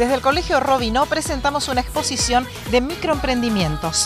Desde el Colegio Robinó presentamos una exposición de microemprendimientos.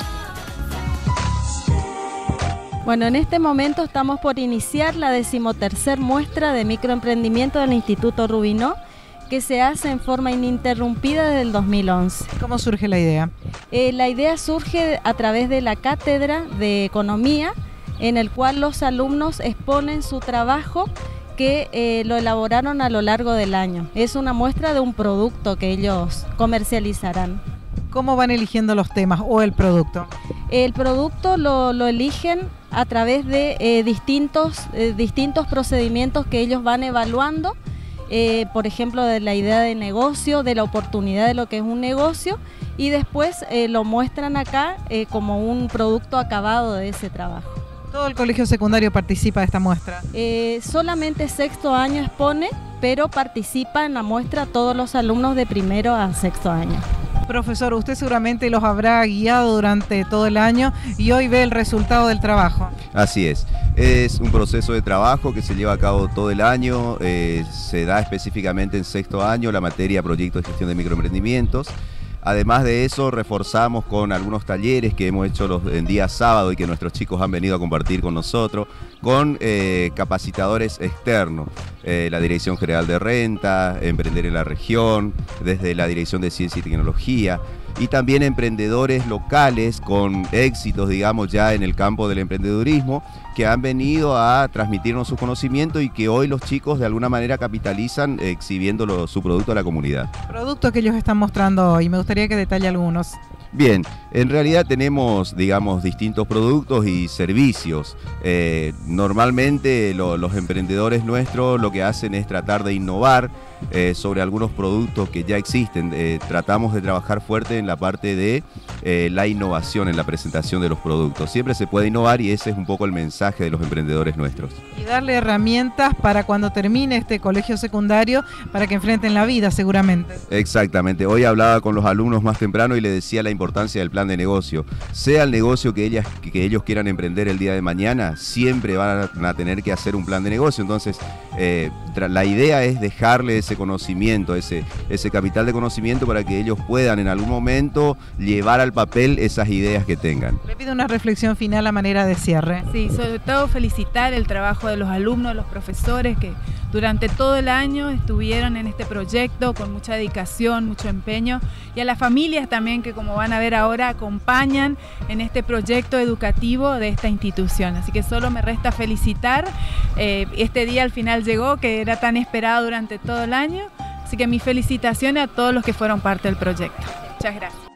Bueno, en este momento estamos por iniciar la 13ª muestra de microemprendimiento del Instituto Robinó, que se hace en forma ininterrumpida desde el 2011. ¿Cómo surge la idea? La idea surge a través de la cátedra de economía, en el cual los alumnos exponen su trabajo que lo elaboraron a lo largo del año. Es una muestra de un producto que ellos comercializarán. ¿Cómo van eligiendo los temas o el producto? El producto lo eligen a través de distintos procedimientos que ellos van evaluando, por ejemplo, de la idea de negocio, de la oportunidad de lo que es un negocio, y después lo muestran acá como un producto acabado de ese trabajo. ¿Todo el colegio secundario participa de esta muestra? Solamente sexto año expone, pero participa en la muestra todos los alumnos de primero a sexto año. Profesor, usted seguramente los habrá guiado durante todo el año y hoy ve el resultado del trabajo. Así es un proceso de trabajo que se lleva a cabo todo el año, se da específicamente en sexto año la materia Proyecto de Gestión de Microemprendimientos. Además de eso, reforzamos con algunos talleres que hemos hecho en día sábado y que nuestros chicos han venido a compartir con nosotros, con capacitadores externos, la Dirección General de Renta, Emprender en la Región, desde la Dirección de Ciencia y Tecnología, y también emprendedores locales con éxitos, digamos, ya en el campo del emprendedurismo, que han venido a transmitirnos sus conocimientos y que hoy los chicos de alguna manera capitalizan exhibiendo su producto a la comunidad. Productos que ellos están mostrando hoy, me gustaría que detalle algunos. Bien, en realidad tenemos, digamos, distintos productos y servicios. Normalmente los emprendedores nuestros lo que hacen es tratar de innovar sobre algunos productos que ya existen. Tratamos de trabajar fuerte en la parte de la innovación en la presentación de los productos. Siempre se puede innovar y ese es un poco el mensaje de los emprendedores nuestros. Y darle herramientas para cuando termine este colegio secundario para que enfrenten la vida seguramente. Exactamente. Hoy hablaba con los alumnos más temprano y les decía la importancia del plan de negocio. Sea el negocio que ellos quieran emprender el día de mañana, siempre van a tener que hacer un plan de negocio. Entonces, la idea es dejarle ese conocimiento, ese capital de conocimiento para que ellos puedan en algún momento llevar al papel esas ideas que tengan. Le pido una reflexión final a manera de cierre. Sí, sobre todo felicitar el trabajo de los alumnos, de los profesores que durante todo el año estuvieron en este proyecto con mucha dedicación, mucho empeño, y a las familias también que, como van a ver ahora, acompañan en este proyecto educativo de esta institución. Así que solo me resta felicitar. Este día al final llegó, que era tan esperado durante todo el año, así que mis felicitaciones a todos los que fueron parte del proyecto. Muchas gracias.